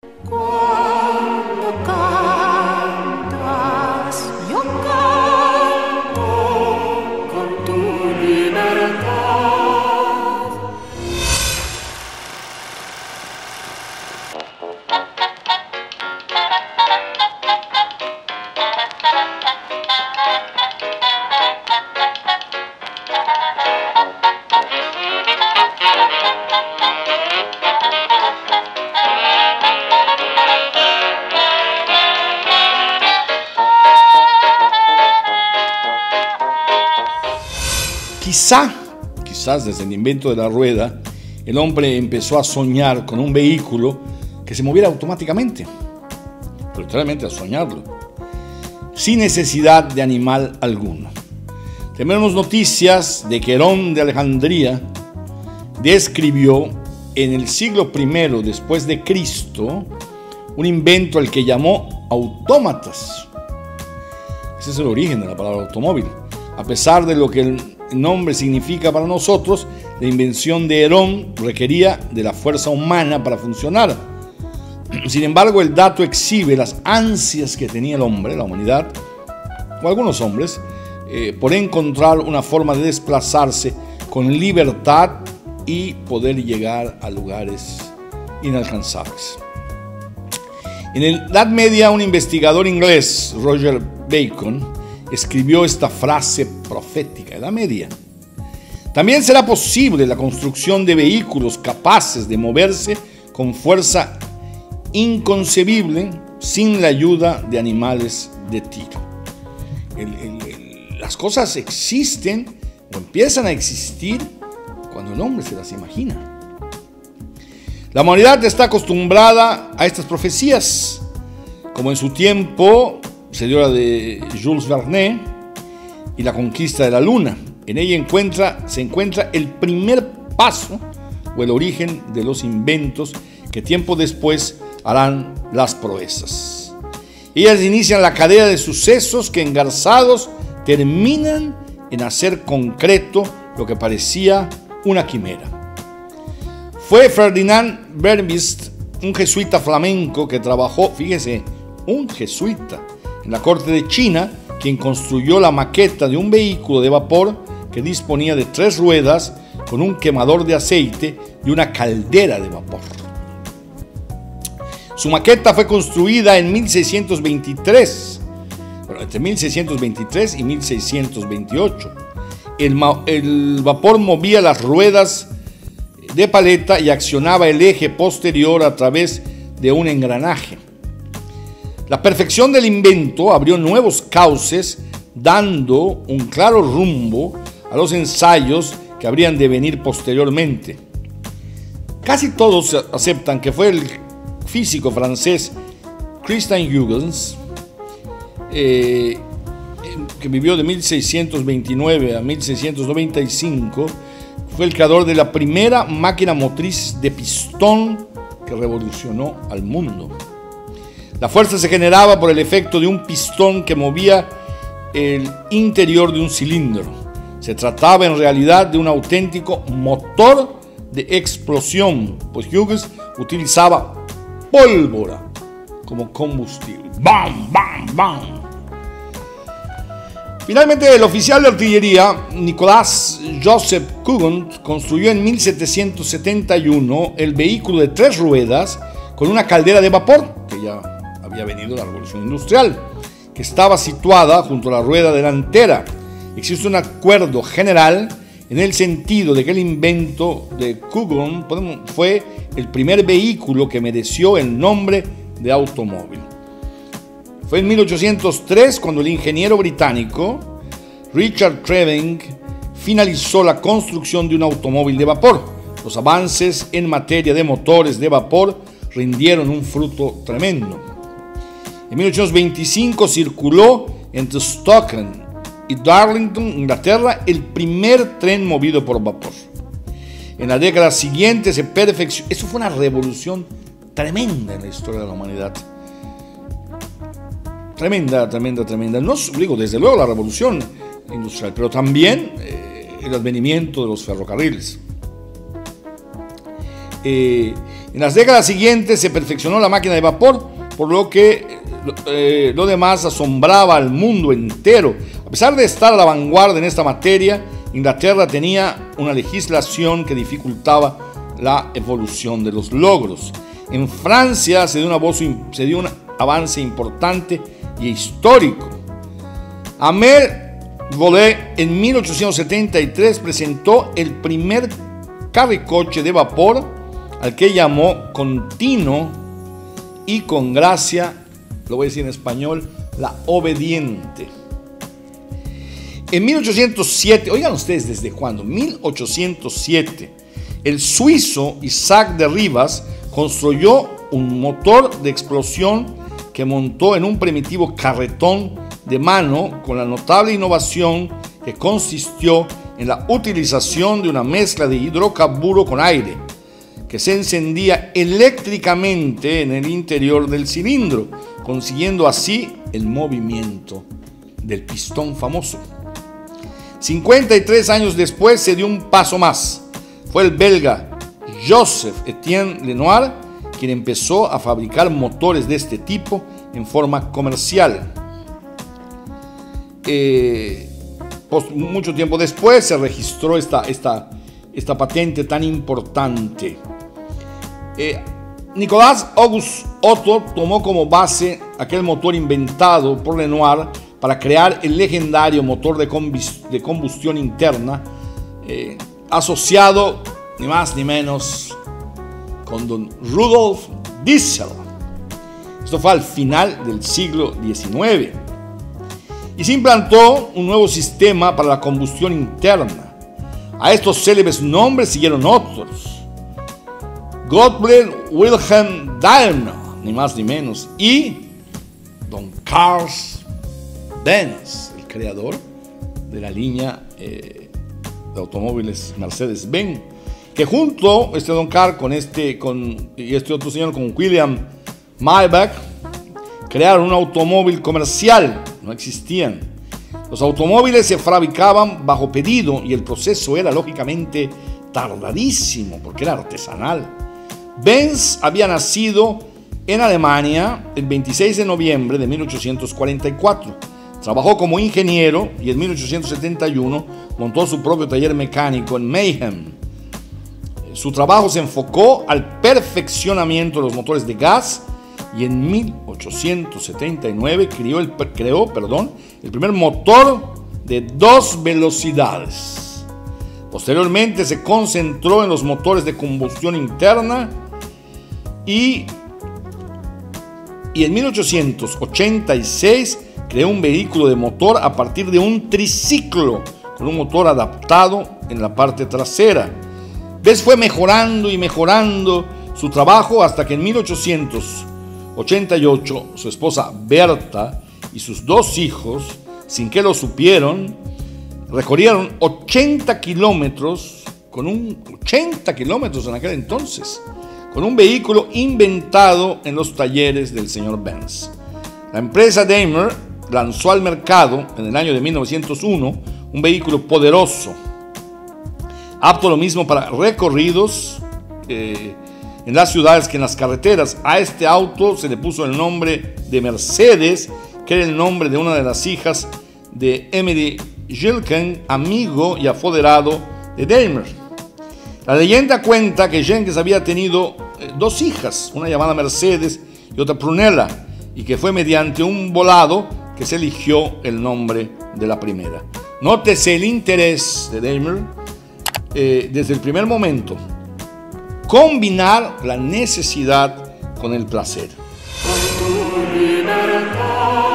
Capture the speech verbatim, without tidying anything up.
Cuando cantas, yo canto con tu libertad. Quizá, quizás desde el invento de la rueda, el hombre empezó a soñar con un vehículo que se moviera automáticamente, pero literalmente a soñarlo, sin necesidad de animal alguno. Tenemos noticias de que Herón de Alejandría describió en el siglo primero después de Cristo un invento al que llamó autómatas. Ese es el origen de la palabra automóvil. A pesar de lo que el nombre significa para nosotros, la invención de Herón requería de la fuerza humana para funcionar. Sin embargo, el dato exhibe las ansias que tenía el hombre, la humanidad, o algunos hombres, eh, por encontrar una forma de desplazarse con libertad y poder llegar a lugares inalcanzables. En la Edad Media, un investigador inglés, Roger Bacon, escribió esta frase profética, Edad Media: también será posible la construcción de vehículos capaces de moverse con fuerza inconcebible sin la ayuda de animales de tiro. El, el, el, las cosas existen o empiezan a existir cuando el hombre se las imagina. La humanidad está acostumbrada a estas profecías, como en su tiempo se dio la de Jules Verne y la conquista de la Luna. En ella encuentra, se encuentra el primer paso o el origen de los inventos que tiempo después harán las proezas. Ellas inician la cadena de sucesos que, engarzados, terminan en hacer concreto lo que parecía una quimera. Fue Ferdinand Verbiest, un jesuita flamenco que trabajó, fíjese, un jesuita, en la corte de China, quien construyó la maqueta de un vehículo de vapor que disponía de tres ruedas con un quemador de aceite y una caldera de vapor. Su maqueta fue construida en mil seiscientos veintitrés, bueno, entre mil seiscientos veintitrés y mil seiscientos veintiocho. El, el vapor movía las ruedas de paleta y accionaba el eje posterior a través de un engranaje. La perfección del invento abrió nuevos cauces, dando un claro rumbo a los ensayos que habrían de venir posteriormente. Casi todos aceptan que fue el físico francés Christian Huygens, eh, que vivió de mil seiscientos veintinueve a mil seiscientos noventa y cinco, fue el creador de la primera máquina motriz de pistón que revolucionó al mundo. La fuerza se generaba por el efecto de un pistón que movía el interior de un cilindro. Se trataba en realidad de un auténtico motor de explosión, pues Huygens utilizaba pólvora como combustible. ¡Bam, bam, bam! Finalmente, el oficial de artillería Nicolas Joseph Cougon construyó en mil setecientos setenta y uno el vehículo de tres ruedas con una caldera de vapor, que ya había venido la revolución industrial, que estaba situada junto a la rueda delantera. Existe un acuerdo general en el sentido de que el invento de Cougon fue el primer vehículo que mereció el nombre de automóvil. Fue en mil ochocientos tres cuando el ingeniero británico Richard Treving finalizó la construcción de un automóvil de vapor. Los avances en materia de motores de vapor rindieron un fruto tremendo. En mil ochocientos veinticinco circuló entre Stockton y Darlington, Inglaterra, el primer tren movido por vapor. En la década siguiente se perfeccionó. Eso fue una revolución tremenda en la historia de la humanidad. Tremenda, tremenda, tremenda. No digo, desde luego, la revolución industrial, pero también eh, el advenimiento de los ferrocarriles. Eh, en las décadas siguientes se perfeccionó la máquina de vapor, por lo que eh, lo demás asombraba al mundo entero. A pesar de estar a la vanguardia en esta materia, Inglaterra tenía una legislación que dificultaba la evolución de los logros. En Francia se dio, una voz, se dio un avance importante y histórico. Amer Volé en mil ochocientos setenta y tres presentó el primer carricoche de vapor, al que llamó Continuo y con gracia, lo voy a decir en español, la obediente. En mil ochocientos siete, oigan ustedes desde cuándo, mil ochocientos siete, el suizo Isaac de Rivas construyó un motor de explosión que montó en un primitivo carretón de mano con la notable innovación que consistió en la utilización de una mezcla de hidrocarburo con aire, que se encendía eléctricamente en el interior del cilindro, consiguiendo así el movimiento del pistón famoso. cincuenta y tres años después se dio un paso más. Fue el belga Joseph Etienne Lenoir quien empezó a fabricar motores de este tipo en forma comercial. Eh, pues, mucho tiempo después se registró esta, esta, esta patente tan importante. Eh, Nicolas Auguste Otto tomó como base aquel motor inventado por Lenoir para crear el legendario motor de, de combustión interna, eh, asociado ni más ni menos con don Rudolf Diesel. Esto fue al final del siglo diecinueve. Y se implantó un nuevo sistema para la combustión interna. A estos célebres nombres siguieron otros: Gottlieb Wilhelm Daimler, ni más ni menos, y don Carl Benz, el creador de la línea eh, de automóviles Mercedes-Benz, que junto este don Carl con este con y este otro señor con William Maybach crearon un automóvil comercial. No existían. Los automóviles se fabricaban bajo pedido y el proceso era lógicamente tardadísimo porque era artesanal. Benz había nacido en Alemania el veintiséis de noviembre de mil ochocientos cuarenta y cuatro. Trabajó como ingeniero y en mil ochocientos setenta y uno montó su propio taller mecánico en Meissen. Su trabajo se enfocó al perfeccionamiento de los motores de gas y en mil ochocientos setenta y nueve creó, el, creó perdón, el primer motor de dos velocidades. Posteriormente se concentró en los motores de combustión interna y, y en mil ochocientos ochenta y seis creó un vehículo de motor a partir de un triciclo con un motor adaptado en la parte trasera. Benz fue mejorando y mejorando su trabajo hasta que en mil ochocientos ochenta y ocho su esposa Berta y sus dos hijos, sin que lo supieron, recorrieron ochenta kilómetros, con un ochenta kilómetros en aquel entonces, con un vehículo inventado en los talleres del señor Benz. La empresa Daimler lanzó al mercado en el año de mil novecientos uno un vehículo poderoso, apto lo mismo para recorridos eh, en las ciudades que en las carreteras. A este auto se le puso el nombre de Mercedes, que era el nombre de una de las hijas de Emily Gilken, amigo y apoderado de Daimler. La leyenda cuenta que Jenkins había tenido eh, dos hijas, una llamada Mercedes y otra Prunella, y que fue mediante un volado que se eligió el nombre de la primera. Nótese el interés de Daimler eh, desde el primer momento: combinar la necesidad con el placer. Con tu libertad.